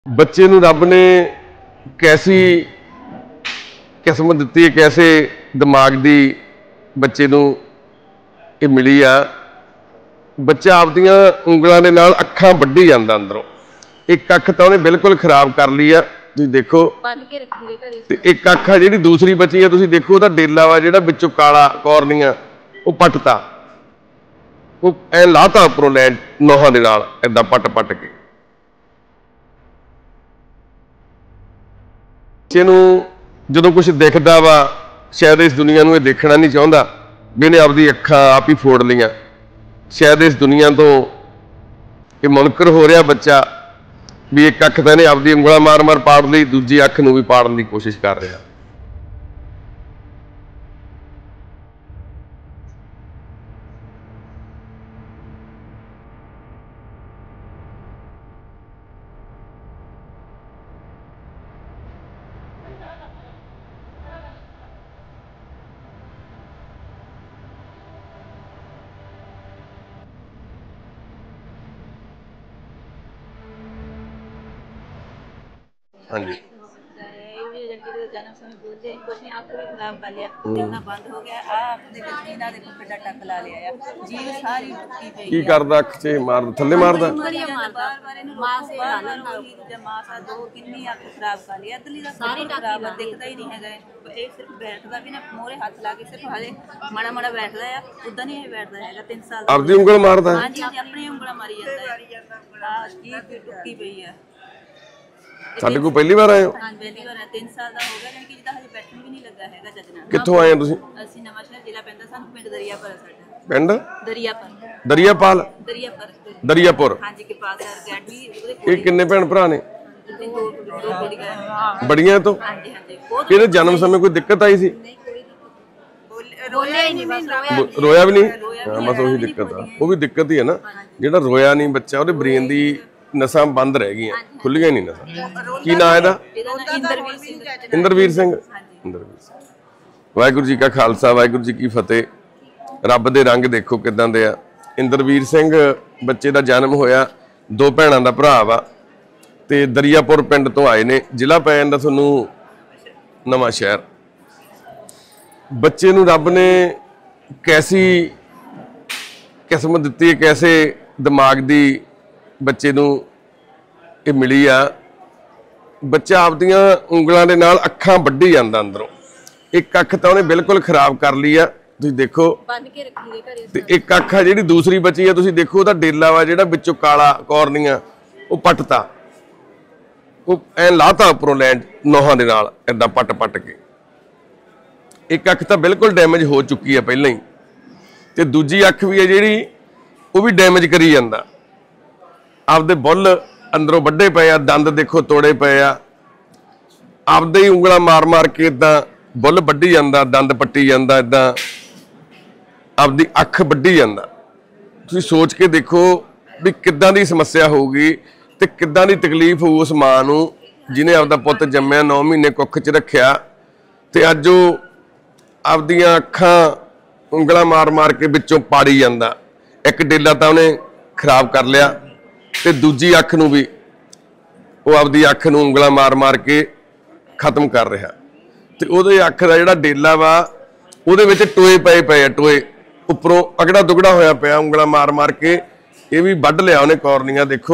बच्चे नूं रब ने कैसी किस्मत दी है, कैसे दिमाग की बच्चे नूं ये मिली आ। बच्चा आपदियां उंगलों के नाल अखां वड्ढी जांदा अंदरों। एक अख तो उन्हें बिल्कुल खराब कर ली आ, तुसीं देखो। ते एक अख आ जिहड़ी दूसरी बची आ, तुसीं देखो उहदा डेला वा जिहड़ा विचों काला कॉर्निया वो पटता, वो ऐ लाता उपरों लैन नोहां दे नाल इदां पट पट के। बच्चे नूं जदों कुछ दिखदा वा, शायद इस दुनिया नूं देखना नहीं चाहुंदा भी इहने आपदी अखां आप ही फोड़ लियां। शायद इस दुनिया तो ये मुनकर हो रहा बच्चा भी एक अख तो इहने आपदी उंगलां मार मार पाड़ लई, दूजी अख नूं भी पाड़न की कोशिश कर रहा। हाँ जी, जन्म समय बोलते कुछ नहीं, अख भी खराब कर लिया, देखना बंद हो गया। आप देखो जीना देखो कितना टक ला लिया है, जीव सारी टुक्की पई की करदा अख च मार थल्ले मारदा बार-बार इन्हू मां से हालन होगी जब मां सा दो कितनी अख खराब कर लिया, इधरली दा सारी खराब है, दिखदा ही नहीं है। ਇਹ ਸਿਰਫ ਬੈਠਦਾ ਵੀ ਨਾ ਮੋਰੇ ਹੱਥ ਲਾ ਕੇ ਸਿਰਫ ਹਾਲੇ ਮਾੜਾ ਮਾੜਾ ਬੈਠਦਾ ਆ, ਉਦਾਂ ਨਹੀਂ ਇਹ ਬੈਠਦਾ ਹੈਗਾ। 3 ਸਾਲ ਦਾ ਆਪਦੀ ਉਂਗਲ ਮਾਰਦਾ। ਹਾਂਜੀ ਹਾਂਜੀ, ਆਪਣੀ ਉਂਗਲਾਂ ਮਾਰੀ ਜਾਂਦਾ ਹੈ। ਆ ਕੀ ਟੁੱਕੀ ਪਈ ਆ। ਸਾਡੇ ਕੋਲ ਪਹਿਲੀ ਵਾਰ ਆਏ ਹੋ? ਹਾਂ ਪਹਿਲੀ ਵਾਰ 3 ਸਾਲ ਦਾ ਹੋ ਗਿਆ, ਯਾਨੀ ਕਿ ਜਿੱਦਾਂ ਹਜੇ ਬੈਠਣ ਵੀ ਨਹੀਂ ਲੱਗਾ ਹੈਗਾ ਜੱਜਣਾ। ਕਿੱਥੋਂ ਆਏ ਹੋ ਤੁਸੀਂ? ਅਸੀਂ ਨਵਾਂ ਸ਼ਹਿਰ ਜ਼ਿਲ੍ਹਾ ਪੈਂਦਾ ਸਾਨੂੰ, ਪਿੰਡ ਦਰਿਆਪੁਰ ਸਾਡਾ। ਪਿੰਡ ਦਰਿਆਪੁਰ। ਦਰਿਆਪਾਲ? ਦਰਿਆਪੁਰ। ਹਾਂਜੀ ਕੇ ਪਾਸ ਅਕੈਡਮੀ ਉਹਦੇ ਕੋਲ। ਇਹ ਕਿੰਨੇ ਭੈਣ ਭਰਾ ਨੇ? ਦੋ ਕੁੜੀਆਂ। ਬੜੀਆਂ ਤੋਂ? ਹਾਂਜੀ ਹਾਂਜੀ। ਬਹੁਤ ਇਹਦੇ ਜਨਮ ਸਮੇਂ ਕੋਈ ਦਿੱਕਤ ਆਈ ਸੀ? ਰੋਇਆ ਹੀ ਨਹੀਂ, ਬਸ ਰੋਇਆ ਵੀ ਨਹੀਂ। ਹਾਂ ਬਸ ਉਹੀ ਦਿੱਕਤ ਆ, ਉਹ ਵੀ ਦਿੱਕਤ ਹੀ ਹੈ ਨਾ। ਜਿਹੜਾ ਰੋਇਆ ਨਹੀਂ ਬੱਚਾ, ਉਹਦੇ ਬ੍ਰੇਨ ਦੀ ਨਸਾਂ ਬੰਦ ਰਹਿ ਗਈਆਂ, ਖੁੱਲੀਆਂ ਨਹੀਂ ਨਸਾਂ। ਕੀ ਨਾਂ ਇਹਦਾ? ਇੰਦਰਵੀਰ ਸਿੰਘ। ਇੰਦਰਵੀਰ ਸਿੰਘ। ਇੰਦਰਵੀਰ ਸਿੰਘ। ਵਾਹਿਗੁਰੂ ਜੀ ਕਾ ਖਾਲਸਾ, ਵਾਹਿਗੁਰੂ ਜੀ ਕੀ ਫਤਿਹ। ਰੱਬ ਦੇ ਰੰਗ ਦੇਖੋ ਕਿਦਾਂ ਦੇ ਆ। ਇੰਦਰਵੀਰ ਸਿੰਘ ਬੱਚੇ ਦਾ ਜਨਮ ਹੋਇਆ, 2 ਭੈਣਾਂ ਦਾ ਭਰਾ ਵਾ, ਤੇ ਦਰਿਆਪੁਰ ਪਿੰਡ ਤੋਂ ਆਏ ਨੇ। ਜ਼ਿਲ੍ਹਾ ਪੈ ਜਾਂਦਾ ਤੁਹਾਨੂੰ ਨਵਾਂ ਸ਼ਹਿਰ। ਬੱਚੇ ਨੂੰ ਰੱਬ ਨੇ कैसी किस्मत दी है, कैसे दिमाग की बच्चे नूं ये मिली आ। बच्चा आपदियां उंगलों के नाल अखां वड्ढी जांदा अंदरों। एक अख तो उन्हें बिल्कुल खराब कर ली आ, तुसीं देखो। ते एक अख आ जिहड़ी दूसरी बची है, तुसीं देखो उहदा डेला वा जिहड़ा विचों काला कॉर्निया वो पटता, वो ऐ लाता उपरों लैंड नोहां दे नाल इदां पट पट के। एक अख तो बिल्कुल डैमेज हो चुकी है पहले ही, तो दूजी अख भी है जिहड़ी वो भी डैमेज करी जांदा। आपदे बुल अंदरों वड्डे पे आ, दंद देखो तोड़े पे आ, आपदे ही उंगलां मार मार के इदां बुल वड्डी जांदा, दंद पट्टी जांदा, इदां आपदी अख वड्डी जांदा। तुसीं सोच के देखो भी किदां दी समस्या होगी ते किदां दी तकलीफ होऊ उस मां नूं जिहने आपदा पुੱਤ जम्मिया, 9 महीने कुख च रखिया, ते अज वो आपदियां अखां उंगलां मार मार के विचों पाड़ी जांदा। एक डेला तो उन्हें खराब कर लिया, ते दूजी अख नूं भी वो आपदी अख नूं उंगलां मार मार के खत्म कर रहा। ते उहदे अख दा जिहड़ा डेला वा उहदे विच टोए पए पे, टोए उपरों अगड़ा दुगड़ा होया पिया, उंगलां मार मार के ये भी वड्ढ लिया उन्हें कॉर्निया। देखो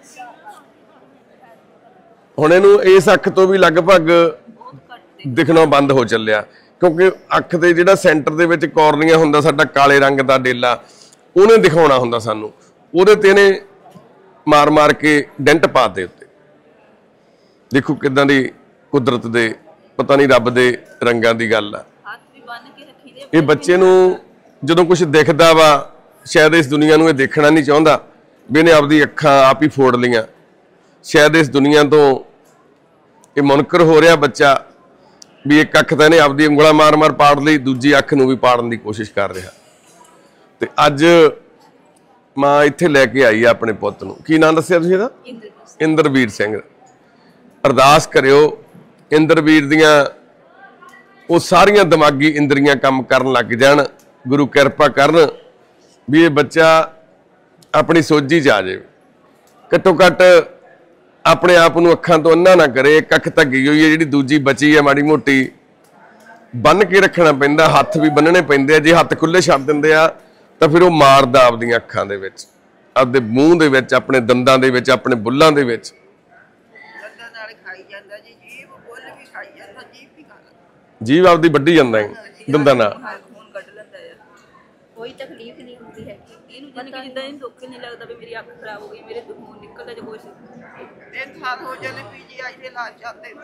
हुण इहनूं इस अख तो भी लगभग दिखना बंद हो चलिया, क्योंकि अख दे जिहड़ा सेंटर दे विच कॉर्निया हुंदा साडा काले रंग दा डेला, उहने दिखाउणा हुंदा सानूं, उहदे ते इहने मार मार के डेंट पाते उत्ते। देखो किदां दी कुदरत दे, पता नहीं रब दे रंगां दी गल आ। ये बच्चे नूं जदों कुछ दिखदा वा, शायद इस दुनिया नूं देखना नहीं चाहुंदा भी इहने आपदी अखां आप ही फोड़ लियां। शायद इस दुनिया तो ये मुनकर हो रहा बच्चा भी एक अख तो इहने आपदी उंगलां मार मार पाड़ लई, दूजी अख नूं भी पाड़न की कोशिश कर रहा। ते अज मां इत्थे लैके आई है अपने पुੱਤ नूं। की नाम दस्सिया तुसीं इहदा? इंदरवीर सिंह। अरदास करियो इंदरवीर दियां वो सारियां दिमागी इंद्रियां काम करन लग जाण, गुरु किरपा करन भी ये बच्चा अपनी सोझी च आ जाए। घट्टो घट्ट ਆਪਣੇ ਆਪ ਨੂੰ ਅੱਖਾਂ ਤੋਂ ਅੰਨਾ ਨਾ ਕਰੇ। ਇੱਕ ਅੱਖ ਧੱਗੀ ਹੋਈ ਹੈ, ਜਿਹੜੀ ਦੂਜੀ ਬਚੀ ਹੈ ਮਾੜੀ ਮੋਟੀ ਬੰਨ ਕੇ ਰੱਖਣਾ ਪੈਂਦਾ, ਹੱਥ ਵੀ ਬੰਨਣੇ ਪੈਂਦੇ ਆ। ਜੇ ਹੱਥ ਖੁੱਲੇ ਛੱਡ ਦਿੰਦੇ ਆ ਤਾਂ ਫਿਰ ਉਹ ਮਾਰਦਾ ਆਪਦੀਆਂ ਅੱਖਾਂ ਦੇ ਵਿੱਚ, ਆਪਦੇ ਮੂੰਹ ਦੇ ਵਿੱਚ, ਆਪਣੇ ਦੰਦਾਂ ਦੇ ਵਿੱਚ, ਆਪਣੇ ਬੁੱਲਾਂ ਦੇ ਵਿੱਚ। ਜੀਭ ਆਪਦੀ ਵੱਢੀ ਜਾਂਦਾ ਹੈ ਦੰਦਾਂ ਨਾਲ। ਖੂਨ ਕੱਢ ਲੈਂਦਾ ਆ, ਕੋਈ ਤਕਲੀਫ ਨਹੀਂ ਹੁੰਦੀ ਹੈ ਇਹਨੂੰ। ਜਿੱਦਾਂ ਜਿੱਦਾਂ ਇਹਨੂੰ ਦੁੱਖ ਨਹੀਂ ਲੱਗਦਾ ਵੀ ਮੇਰੀ ਅੱਖ ਖਰਾਬ ਹੋ ਗਈ, ਮੇਰੇ ਤੋਂ ਖੂਨ ਨਿਕਲਦਾ ਜਾਂ ਕੁਛ। 3 ਸਾਲ ਹੋ ਜਾਣੇ ਪੀਜੀਆਈ ਦੇ ਇਲਾਜ ਚੱਲਦੇ।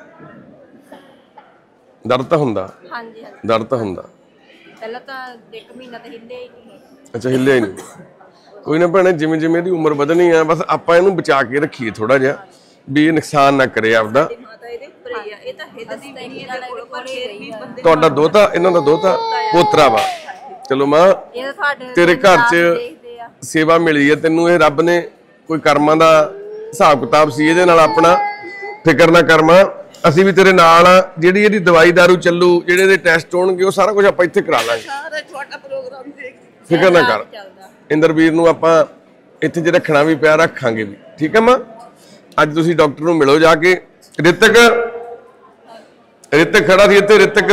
ਦਰਦ ਤਾਂ ਹੁੰਦਾ? ਹਾਂਜੀ ਹਾਂਜੀ, ਦਰਦ ਤਾਂ ਹੁੰਦਾ। ਪਹਿਲਾਂ ਤਾਂ 1 ਮਹੀਨਾ ਤਾਂ ਹਿੱਲਿਆ ਹੀ ਨਹੀਂ। ਅੱਛਾ, ਹਿੱਲਿਆ ਹੀ ਨਹੀਂ। ਕੋਈ ਨਾ ਭੈਣੇ, ਜਿਵੇਂ ਜਿਵੇਂ ਇਹਦੀ ਉਮਰ ਵਧਣੀ ਆ, ਬਸ ਆਪਾਂ ਇਹਨੂੰ ਬਚਾ ਕੇ ਰੱਖੀਏ ਥੋੜਾ ਜਿਹਾ, ਵੀ ਇਹ ਨੁਕਸਾਨ ਨਾ ਕਰੇ ਆਪਦਾ। ਮਾਤਾ ਇਹਦੇ ਉੱਪਰ ਹੀ ਆ, ਇਹ ਤਾਂ ਹਿੱਲਦੀ ਵੀ ਨਹੀਂ ਇਹਦੇ ਕੋਲ, ਪਰ ਫੇਰ ਵੀ ਬੰਦੇ ਤੁਹਾਡਾ ਦੋਤਾ, ਇਹਨਾਂ ਦਾ ਦੋਤਾ ਪੋਤਰਾ ਵਾ। ਚਲੋ ਮਾਂ, ਇਹ ਤਾਂ ਤੁਹਾਡੇ ਤੇਰੇ ਘਰ 'ਚ ਦੇਖਦੇ ਆ। ਸੇਵਾ ਮਿਲੀ ਹੈ ਤੈਨੂੰ, ਇਹ ਰੱਬ ਨੇ ਕੋਈ ਕਰਮਾਂ ਦਾ ਹਿਸਾਬ ਕਿਤਾਬ ਸੀ ਇਹਦੇ ਨਾਲ ਆਪਣਾ। ਫਿਕਰ ਨਾ ਕਰ ਮਾਂ, ਅਸੀਂ ਵੀ ਤੇਰੇ ਨਾਲ ਆ। ਜਿਹੜੀ ਇਹਦੀ ਦਵਾਈ ਦਾਰੂ ਚੱਲੂ, ਜਿਹੜੇ ਇਹਦੇ ਟੈਸਟ ਹੋਣਗੇ, ਉਹ ਸਾਰਾ ਕੁਝ ਆਪਾਂ ਇੱਥੇ ਕਰਾ ਲਾਂਗੇ। ਸਾਰੇ ਛੋਟਾ ਪ੍ਰੋਗਰਾਮ ਦੇਖ। ਫਿਕਰ ਨਾ ਕਰ। ਇੰਦਰਵੀਰ ਨੂੰ ਆਪਾਂ ਇੱਥੇ ਜੇ ਰੱਖਣਾ ਵੀ ਪਿਆ ਰੱਖਾਂਗੇ ਵੀ, ਠੀਕ ਹੈ ਮਾਂ। ਅੱਜ ਤੁਸੀਂ ਡਾਕਟਰ ਨੂੰ ਮਿਲੋ ਜਾ ਕੇ। ਰਿਤਕ, ਰਿਤਕ ਖੜਾ ਸੀ ਇੱਥੇ। ਰਿਤਕ,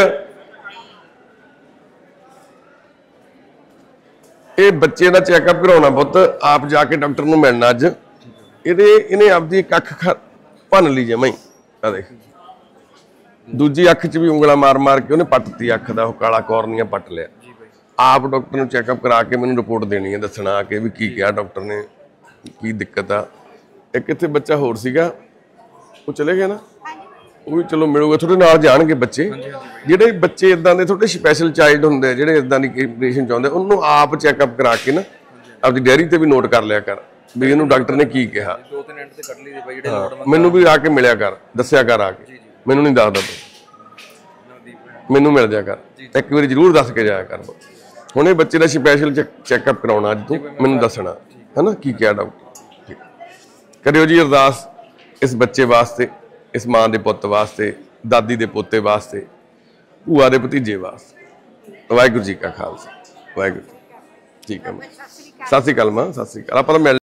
ਇਹ ਬੱਚੇ ਦਾ ਚੈੱਕਅਪ ਕਰਾਉਣਾ ਪੁੱਤ, ਆਪ ਜਾ ਕੇ ਡਾਕਟਰ ਨੂੰ ਮਿਲਣਾ ਅੱਜ। ਇਹਨੇ ਆਪਦੀ ਇੱਕ ਅੱਖ ਭੰਨ ਲਈ ਜਮਾਂ ਹੀ, ਆ ਦੇਖ। ਦੂਜੀ ਅੱਖ 'ਚ ਵੀ ਉਂਗਲਾ ਮਾਰ ਮਾਰ ਕੇ ਉਹਨੇ ਪੱਟਤੀ ਅੱਖ ਦਾ, ਉਹ ਕਾਲਾ ਕੋਰਨੀਆ ਪੱਟ ਲਿਆ। ਆਪ ਡਾਕਟਰ ਨੂੰ ਚੈੱਕਅਪ ਕਰਾ ਕੇ ਮੈਨੂੰ ਰਿਪੋਰਟ ਦੇਣੀ ਹੈ, ਦੱਸਣਾ ਕਿ ਵੀ ਕੀ ਕਿਹਾ ਡਾਕਟਰ ਨੇ, ਕੀ ਦਿੱਕਤ ਆ। ਇੱਕ ਇੱਥੇ ਬੱਚਾ ਹੋਰ ਸੀਗਾ, ਉਹ ਚਲੇ ਗਿਆ ਨਾ, ਉਹ ਵੀ ਚਲੋ ਮਿਲੂਗਾ। ਤੁਹਾਡੇ ਨਾਲ ਜਾਣਗੇ ਬੱਚੇ। ਜਿਹੜੇ ਬੱਚੇ ਇਦਾਂ ਦੇ ਥੋੜੇ ਸਪੈਸ਼ਲ ਚਾਈਲਡ ਹੁੰਦੇ, ਜਿਹੜੇ ਇਦਾਂ ਦੀ ਕੰਡੀਸ਼ਨ ਚਾਹੁੰਦੇ, ਉਹਨੂੰ ਆਪ ਚੈੱਕਅਪ ਕਰਾ ਕੇ ਨਾ ਆਪਦੀ ਡਾਇਰੀ ਤੇ ਵੀ ਨੋਟ ਕਰ ਲਿਆ ਕਰ ਵੀ ਇਹਨੂੰ ਡਾਕਟਰ ਨੇ ਕੀ ਕਿਹਾ। 2-3 ਐਂਡ ਤੇ ਕੱਢ ਲਈ ਬਾਈ ਜਿਹੜੇ ਨੋਟ। ਮੈਨੂੰ ਵੀ ਆ ਕੇ ਮਿਲਿਆ ਕਰ, ਦੱਸਿਆ ਕਰ ਆ ਕੇ। ਮੈਨੂੰ ਨਹੀਂ ਦੱਸਦਾ ਤੂੰ, ਮੈਨੂੰ ਮਿਲ ਜਾ ਕਰ, ਇੱਕ ਵਾਰੀ ਜ਼ਰੂਰ ਦੱਸ ਕੇ ਜਾਇਆ ਕਰ। ਹੁਣ ਇਹ ਬੱਚੇ ਦਾ ਸਪੈਸ਼ਲ ਚੈੱਕਅਪ ਕਰਾਉਣਾ ਅੱਜ ਤੂੰ, ਮੈਨੂੰ ਦੱਸਣਾ ਹੈ ਨਾ ਕੀ ਕਿਹਾ ਡਾਕਟਰ। ਕਰਿਓ ਜੀ ਅਰਦਾਸ ਇਸ ਬੱਚੇ ਵਾਸਤੇ, ਇਸ ਮਾਂ ਦੇ ਪੁੱਤ ਵਾਸਤੇ, ਦਾਦੀ ਦੇ ਪੋਤੇ ਵਾਸਤੇ, ਭੂਆ ਦੇ ਭਤੀਜੇ ਵਾਸਤੇ। ਵਾਹਿਗੁਰੂ ਜੀ ਕਾ ਖਾਲਸਾ, ਵਾਹਿਗੁਰੂ। ਠੀਕ ਹੈ, ਸਤਿ ਸ੍ਰੀ ਅਕਾਲ ਮਾਂ, ਸਤਿ ਸ੍ਰੀ ਅਕਾਲ। ਆਪਾਂ ਤਾਂ ਮਿਲ